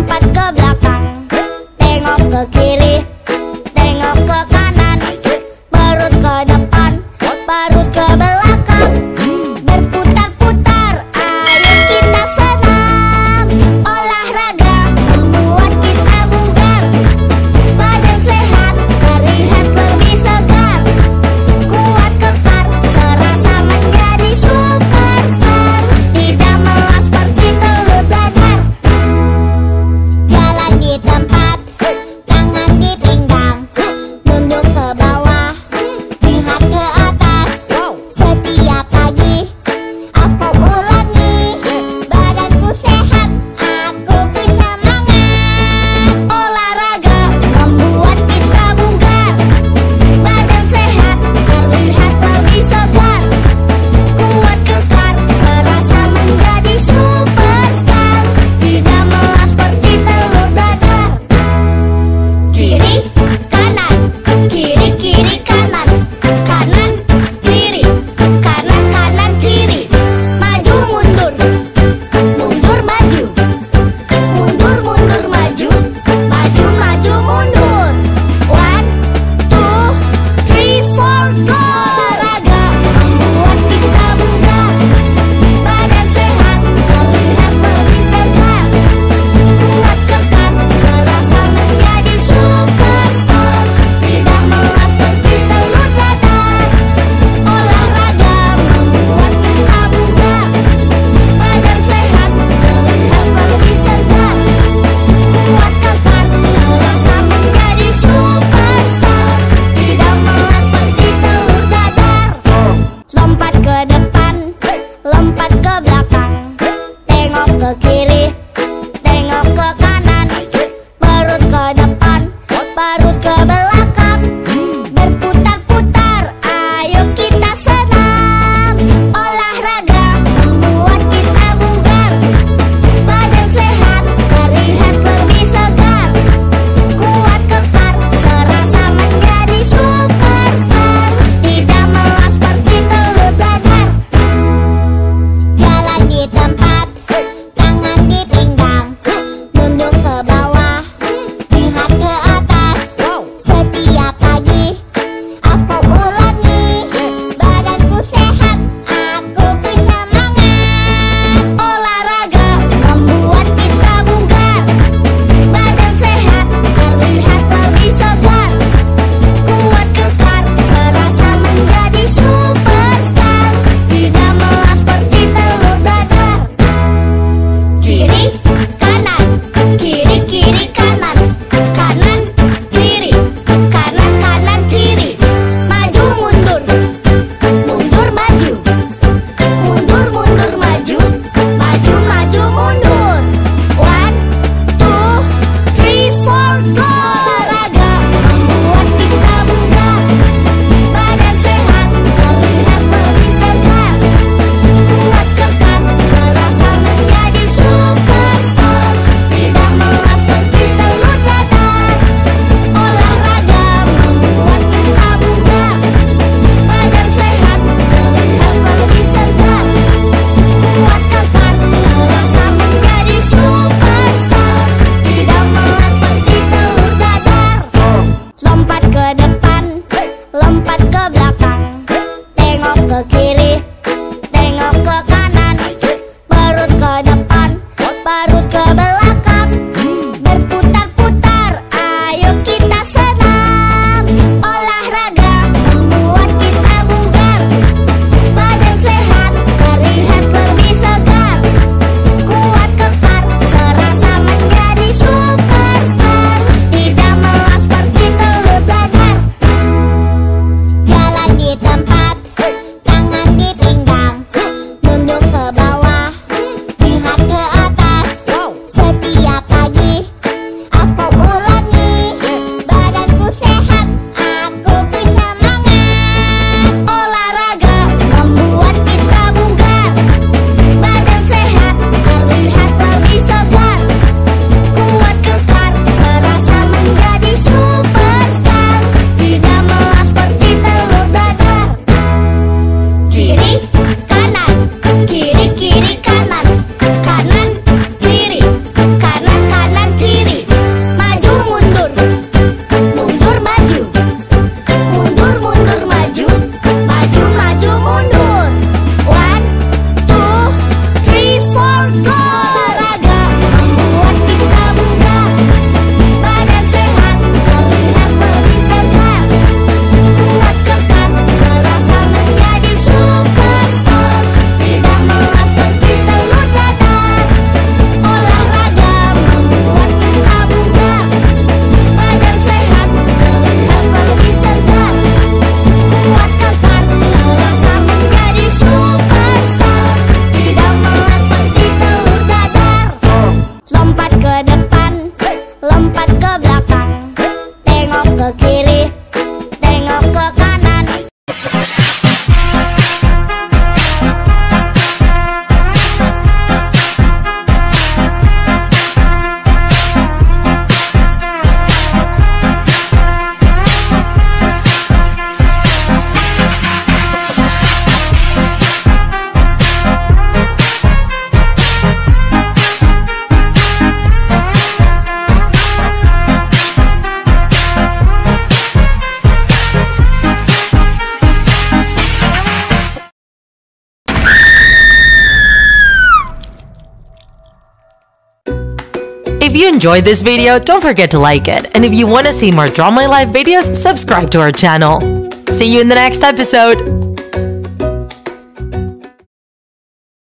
lompat ke belakang, tengok ke kiri, tengok ke kanan, perut ke depan, perut ke belakang, berputar-putar, ayo kita senam. Olahraga membuat kita bugar, badan sehat, terlihat lebih segar, kuat kekar, serasa menjadi superstar, tidak melas seperti telur dadar. Jalan di tempat, tangan di pinggang, nunduk ke bawah, lihat ke atas. Setiap pagi aku ulangi, badanku sehat, aku bersemangat. Olahraga membuat kita bugar, badan sehat, terlihat lebih segar, kuat kekar, serasa menjadi superstar, tidak melas seperti telur dadar. Kiri, kanan, kiri, kiri, kanan, kanan, kiri, kanan, kanan, kiri, maju, mundur, mundur, maju, mundur, mundur, maju, maju, maju, mundur. 1, 2, 3, 4, go! Olahraga membuat kita bugar, badan sehat, terlihat lebih segar, kuat kekar, serasa menjadi superstar, tidak melas seperti telur dadar. Olahraga membuat kita bugar, badan sehat, terlihat lebih segar, kuat kekar, serasa menjadi superstar, tidak melas seperti telur dadar. Lompat ke depan, lompat ke belakang, tengok ke kiri, tengok ke kanan, perut ke depan, perut ke belakang, berputar-putar, ayo kita senam. Olahraga membuat kita bugar, badan sehat, terlihat lebih segar, kuat kekar, serasa menjadi superstar, tidak melas seperti telur dadar. Jalan di tempat, tangan di pinggang, If you enjoyed this video, don't forget to like it. And if you want to see more Draw My Life videos, subscribe to our channel. See you in the next episode!